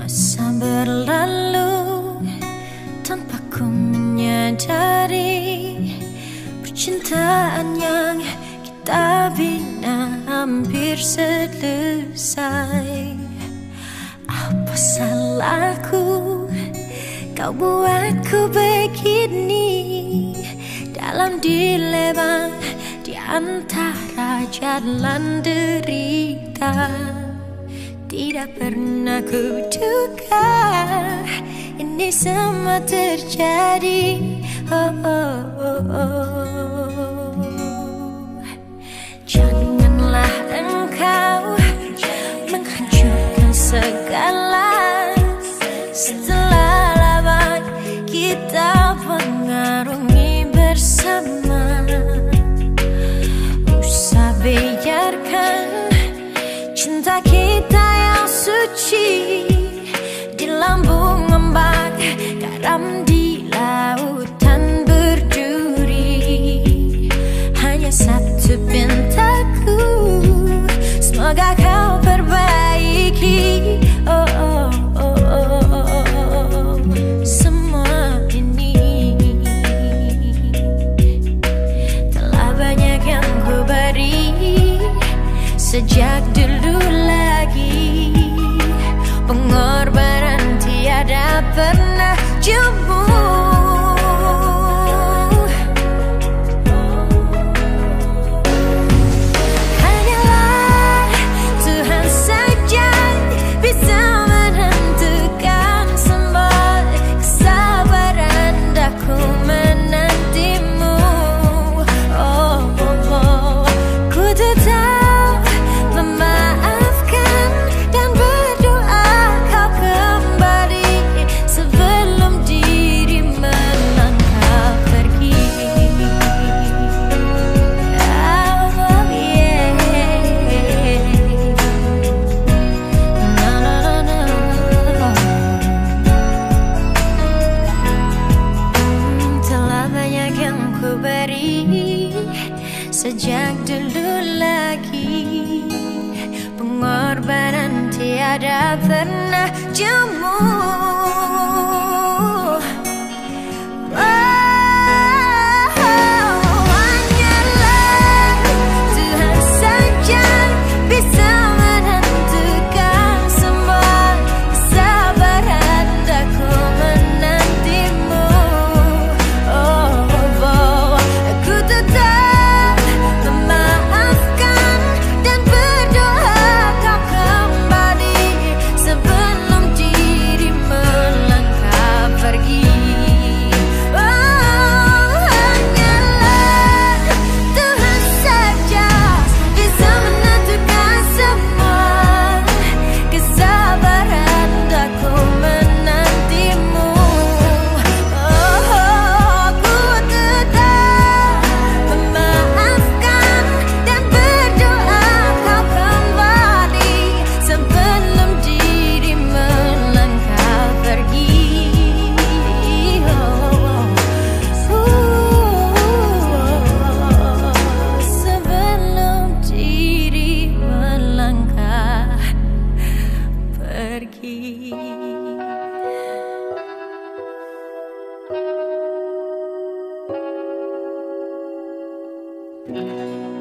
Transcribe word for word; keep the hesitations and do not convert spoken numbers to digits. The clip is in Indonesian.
Masa berlalu tanpa ku menyadari percintaan yang kita bina hampir selesai. Apa salahku kau buatku begini, dalam dilema di antara jalan derita. Tidak pernah kuduga ini semua terjadi. Oh, oh, oh, oh. Janganlah engkau menghancurkan segala setelah lama kita mengarungi bersama. Usah biarkan cinta kita yang suci di lambung ombak, garam di lautan berduri. Hanya satu pintaku, semoga kau perbaiki. Oh, oh, oh, oh, oh. Semua ini telah banyak yang ku beri sejak dulu lagi. Pengorbanan tiada pernah jemu. Hanyalah Tuhan saja bisa menentukan semua kesabaran daku menantimu. Oh, oh, oh. Ku tetap memaafkan dan berdoa kau kembali sebelum diri melangkah pergi. Oh, yeah. No, no, no, no. Telah banyak yang ku beri sejak dulu lagi. Pengorbanan tiada pernah jemu. Pergi.